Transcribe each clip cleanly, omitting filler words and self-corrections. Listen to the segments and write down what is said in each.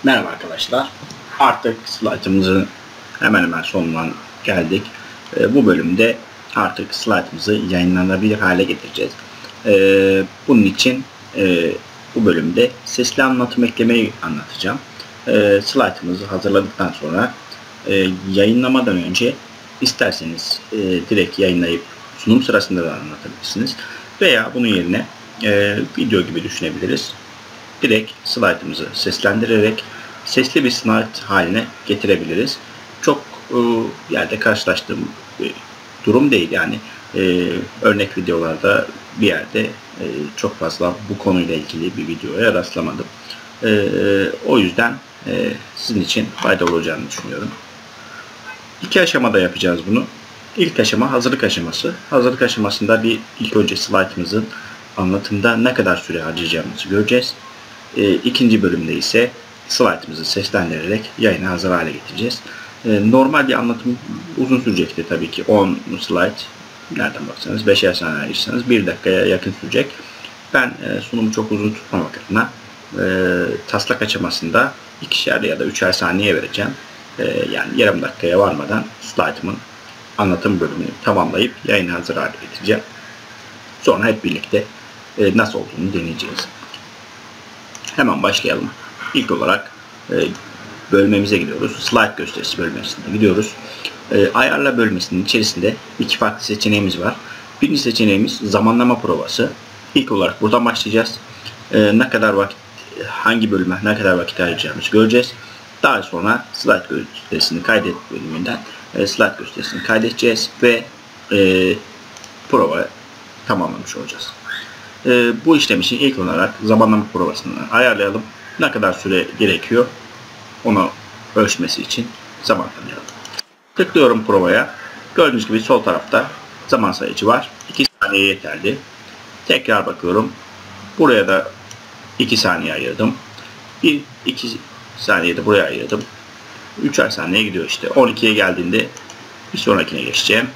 Merhaba arkadaşlar. Artık slaytımızın hemen hemen sonuna geldik. Bu bölümde artık slaytımızı yayınlanabilir hale getireceğiz. Bunun için bu bölümde sesli anlatım eklemeyi anlatacağım. Slaytımızı hazırladıktan sonra yayınlamadan önce isterseniz direkt yayınlayıp sunum sırasında da anlatabilirsiniz. Veya bunun yerine video gibi düşünebiliriz. Direkt slaytımızı seslendirerek sesli bir slayt haline getirebiliriz. Çok yerde karşılaştığım bir durum değil. Yani örnek videolarda bir yerde çok fazla bu konuyla ilgili bir videoya rastlamadım. O yüzden sizin için faydalı olacağını düşünüyorum. İki aşamada yapacağız bunu. İlk aşama hazırlık aşaması. Hazırlık aşamasında ilk önce slaytımızın anlatımda ne kadar süre harcayacağımızı göreceğiz. İkinci bölümde ise slaytımızı seslendirerek yayına hazır hale getireceğiz. Normal bir anlatım uzun sürecekti tabii ki. 10 slayt, nereden baksanız 5'er saniye ayırırsanız 1 dakikaya yakın sürecek. Ben sunumu çok uzun tutmamak adına taslak aşamasında 2'şer ya da 3'er saniye vereceğim. Yani yarım dakikaya varmadan slaytımın anlatım bölümünü tamamlayıp yayına hazır hale getireceğim. Sonra hep birlikte nasıl olduğunu deneyeceğiz. Hemen başlayalım. İlk olarak bölmemize gidiyoruz. Slide gösterisi bölmesine gidiyoruz. Ayarla bölmesinin içerisinde iki farklı seçeneğimiz var. Birinci seçeneğimiz zamanlama provası. İlk olarak buradan başlayacağız. Ne kadar vakit, hangi bölüme ne kadar vakit ayıracağımızı göreceğiz. Daha sonra slide gösterisini kaydet bölümünden slide gösterisini kaydedeceğiz ve prova tamamlamış olacağız. Bu işlem için ilk olarak zamanlama provasını ayarlayalım. Ne kadar süre gerekiyor onu ölçmesi için zaman tanıyalım. Tıklıyorum provaya. Gördüğünüz gibi sol tarafta zaman sayıcı var. 2 saniye yeterli. Tekrar bakıyorum. Buraya da 2 saniye ayırdım. 2 saniye de buraya ayırdım. 3'er saniye gidiyor işte. 12'ye geldiğinde bir sonrakine geçeceğim.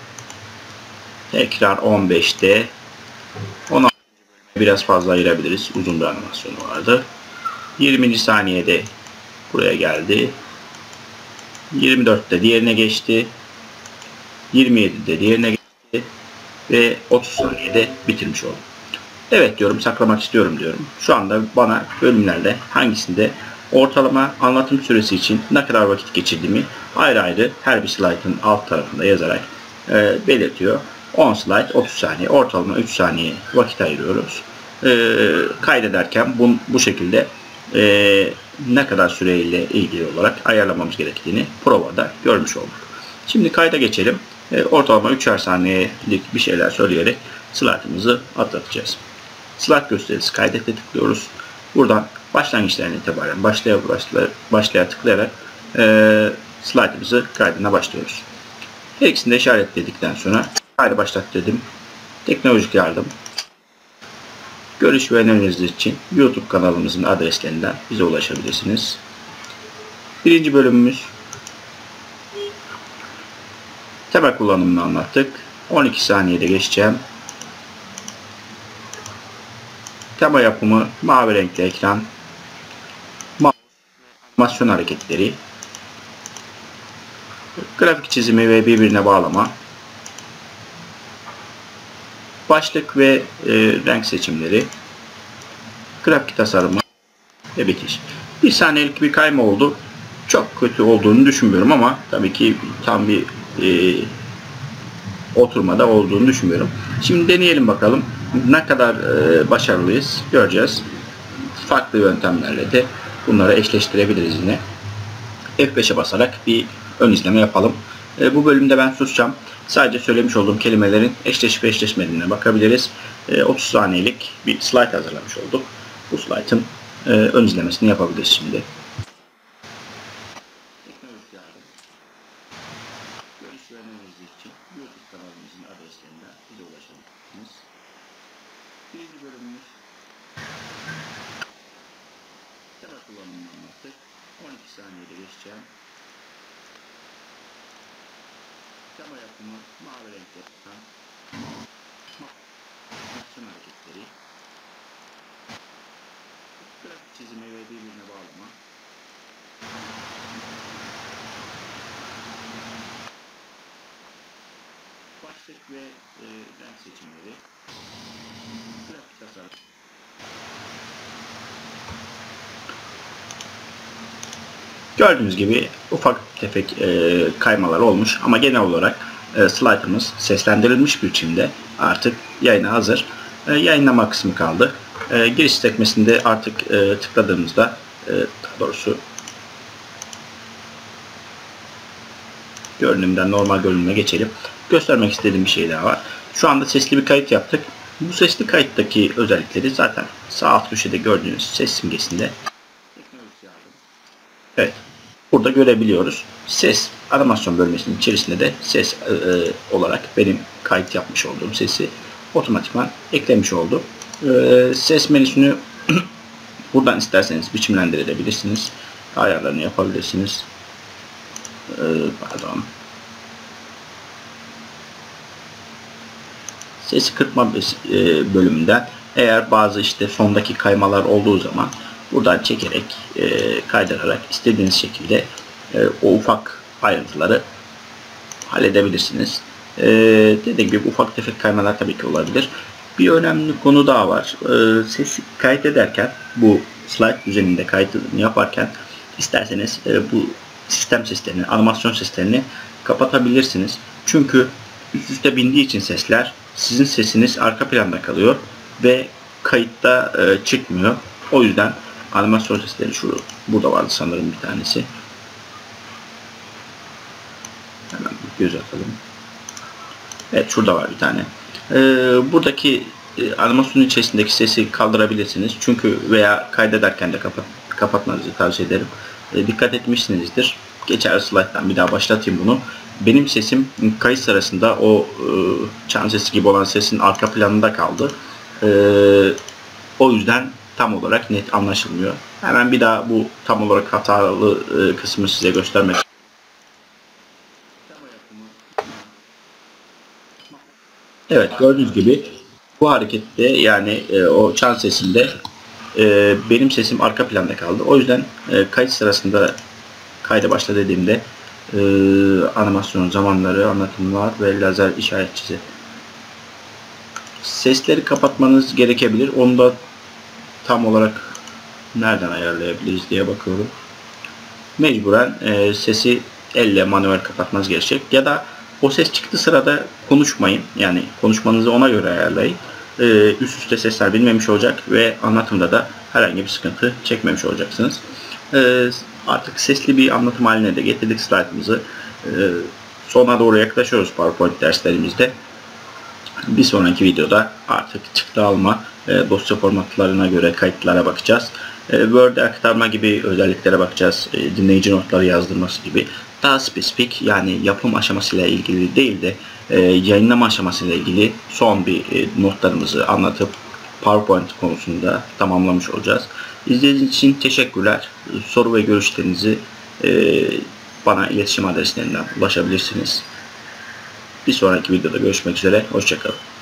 Tekrar 15'te biraz fazla ayırabiliriz. Uzun bir animasyonu vardı. 20. saniyede buraya geldi. 24'te diğerine geçti. 27'de diğerine geçti. Ve 30 saniyede bitirmiş oldum. Evet diyorum, saklamak istiyorum diyorum. Şu anda bana bölümlerde hangisinde ortalama anlatım süresi için ne kadar vakit geçirdiğimi ayrı ayrı her bir slaytın alt tarafında yazarak belirtiyor. 10 slayt 30 saniye, ortalama 3 saniye vakit ayırıyoruz. Kaydederken bu şekilde ne kadar süreyle ilgili olarak ayarlamamız gerektiğini provada görmüş olduk. Şimdi kayda geçelim. Ortalama 3'er saniyelik bir şeyler söyleyerek slaytımızı atlatacağız. Slayt gösterisi kaydete tıklıyoruz. Buradan başlangıçtan itibaren başlaya tıklayarak slaytımızı kaydına başlıyoruz. Her ikisini de işaretledikten sonra kaydı başlat dedim. Teknolojik yardım. Görüş ve önerileriniz için YouTube kanalımızın adreslerinden bize ulaşabilirsiniz. Birinci bölümümüz tema kullanımını anlattık. 12 saniyede geçeceğim. Tema yapımı, mavi renkli ekran, animasyon hareketleri, grafik çizimi ve birbirine bağlama, başlık ve renk seçimleri, grafik tasarımı ve bitiş. Bir saniyelik bir kayma oldu. Çok kötü olduğunu düşünmüyorum ama tabii ki tam bir oturmada olduğunu düşünmüyorum. Şimdi deneyelim bakalım ne kadar başarılıyız göreceğiz. Farklı yöntemlerle de bunları eşleştirebiliriz yine. F5'e basarak bir ön izleme yapalım. Bu bölümde ben susacağım. Sadece söylemiş olduğum kelimelerin eşleşip eşleşmediğine bakabiliriz. 30 saniyelik bir slide hazırlamış olduk. Bu slide'ın ön izlemesini yapabiliriz şimdi. Teknolojik yardım. Görüş ve önerileriniz için YouTube kanalımızın adreslerinden bize ulaşabilirsiniz. Birinci bölümümüz tema kullanımını anlattık. 12 saniyede geçeceğim. Tema yapımı, mavi renkli ekran, animasyon hareketleri, grafik çizimi ve birbirine bağlama, ve renk seçimleri, grafik tasarım. Gördüğünüz gibi ufak tefek kaymalar olmuş ama genel olarak slide'ımız seslendirilmiş bir biçimde artık yayına hazır. Yayınlama kısmı kaldı. Giriş sekmesinde artık tıkladığımızda daha doğrusu görünümden normal görünüme geçelim. Göstermek istediğim bir şey daha var. Şu anda sesli bir kayıt yaptık. Bu sesli kayıttaki özellikleri zaten sağ alt köşede gördüğünüz ses simgesinde. Evet. Burada görebiliyoruz. Ses animasyon bölmesinin içerisinde de ses olarak benim kayıt yapmış olduğum sesi otomatikman eklemiş oldu. Ses menüsünü buradan isterseniz biçimlendirebilirsiniz. Ayarlarını yapabilirsiniz. Pardon. Sesi kırpma bölümünden eğer bazı işte sondaki kaymalar olduğu zaman buradan çekerek, kaydırarak istediğiniz şekilde o ufak ayrıntıları halledebilirsiniz. Dediğim gibi ufak tefek kaymalar tabii ki olabilir. Bir önemli konu daha var. Sesi kayıt ederken, bu slide düzeninde kaydını yaparken isterseniz bu sistem seslerini, animasyon seslerini kapatabilirsiniz. Çünkü üst üste bindiği için sesler, sizin sesiniz arka planda kalıyor ve kayıtta çıkmıyor. O yüzden animasyon sesleri burada vardı sanırım bir tanesi. Hemen bir göz atalım. Evet, şurada var bir tane. Buradaki animasyonun içerisindeki sesi kaldırabilirsiniz. Çünkü veya kaydederken de kapatmanızı tavsiye ederim. Dikkat etmişsinizdir. Geçer slide'dan bir daha başlatayım bunu. Benim sesim kayıt sırasında o çan sesi gibi olan sesin arka planında kaldı. O yüzden tam olarak net anlaşılmıyor. Hemen bir daha bu tam olarak hatalı kısmı size göstermek. Evet, gördüğünüz gibi bu harekette yani o çan sesinde benim sesim arka planda kaldı. O yüzden kayıt sırasında kayda başla dediğimde animasyon zamanları, anlatımlar ve lazer işaretçisi. Sesleri kapatmanız gerekebilir. Onu da tam olarak nereden ayarlayabiliriz diye bakıyorum. Mecburen sesi elle manuel kapatmanız gerekecek. Ya da o ses çıktığı sırada konuşmayın. Yani konuşmanızı ona göre ayarlayın. Üst üste sesler bilmemiş olacak ve anlatımda da herhangi bir sıkıntı çekmemiş olacaksınız. Artık sesli bir anlatım haline de getirdik slide'ımızı. Sona doğru yaklaşıyoruz PowerPoint derslerimizde. Bir sonraki videoda artık çıktı alma, dosya formatlarına göre kayıtlara bakacağız. Word'e aktarma gibi özelliklere bakacağız. Dinleyici notları yazdırması gibi. Daha spesifik, yani yapım aşamasıyla ilgili değil de yayınlama aşamasıyla ilgili son bir notlarımızı anlatıp PowerPoint konusunda tamamlamış olacağız. İzlediğiniz için teşekkürler. Soru ve görüşlerinizi bana iletişim adreslerinden ulaşabilirsiniz. Bir sonraki videoda görüşmek üzere. Hoşça kalın.